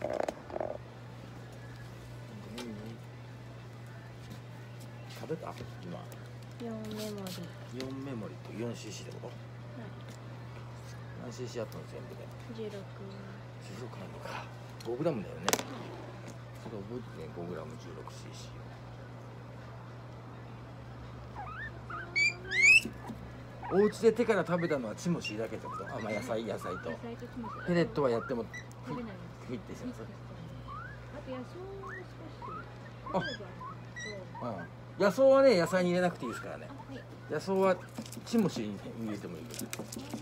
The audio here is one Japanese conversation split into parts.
食べた今。 4メモリ。 4メモリと 4cc ってこと？何 cc あったの全部で 16。 16なのか。5グラムだよね。それ覚えてね。5グラム 16cc。お家で手から食べたのはチモシーだけってこと？あ、まあ野菜と。ペレットはやっても食べないフィッてします。 あと野草を少し。 野草はね、野菜に入れなくていいですからね。 はい。 野草はチモシーに入れてもいいぐらい。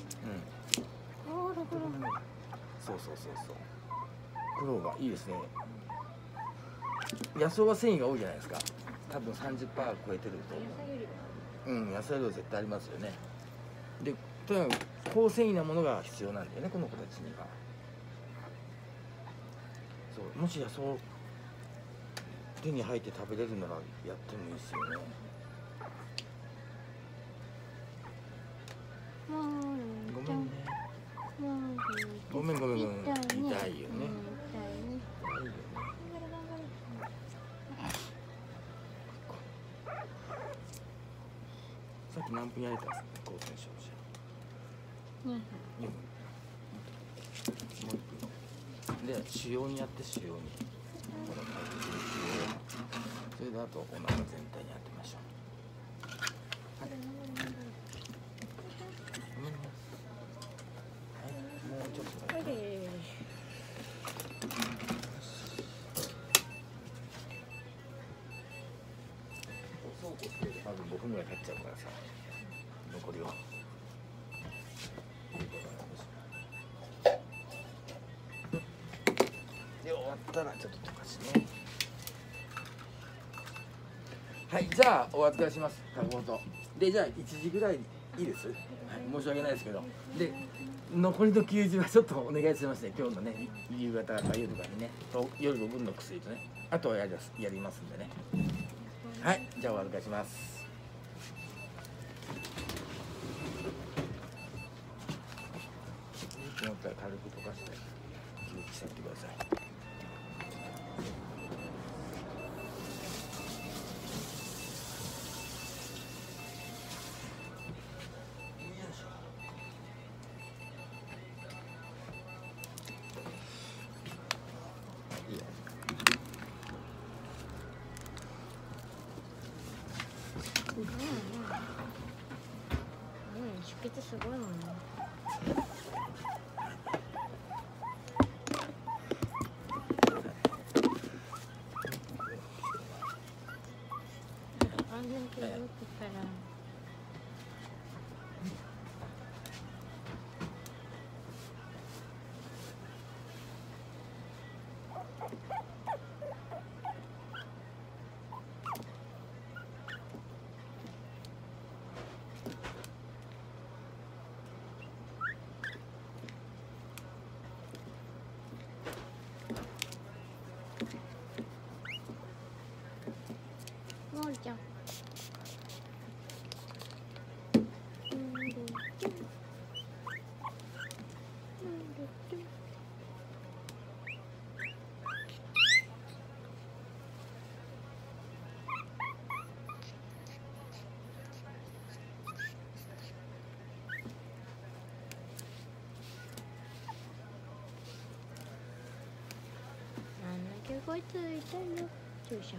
そう。クローバーいいですね。野草は繊維が多いじゃないですか。多分30%超えてると。野菜量絶対ありますよね。で、とにかく高繊維なものが必要なんだよね、この子たちには。そう、もし野草手に入って食べれるならやってもいいですよね。ごめんね。ごめん。痛いよね。痛いよね。さっき何分やれたんですか、高専少女。2分。もう1分。で、主要にやって主要に。この感じで主要。それであとお腹全体にやってみましょう。はい。ごめんね。はい、もうちょっとだけ。そうこうして多分5分ぐらい経っちゃうからさ、残りを。で終わったらちょっと溶かしね。はい、じゃあお預かりします。タコと。で、じゃあ1時ぐらいいいです。はい、申し訳ないですけど。で、残りの給仕はちょっとお願いしますね。今日のね、夕方か夜とかにね、夜の分の薬とね、あとはやりますんでね。はい、じゃあお預かりします。思ったら軽く溶かして吸気させてください。いいよ。 出血すごいもんね。安全と動くから。もーちゃん。なんだけこいつ痛いよ。注射。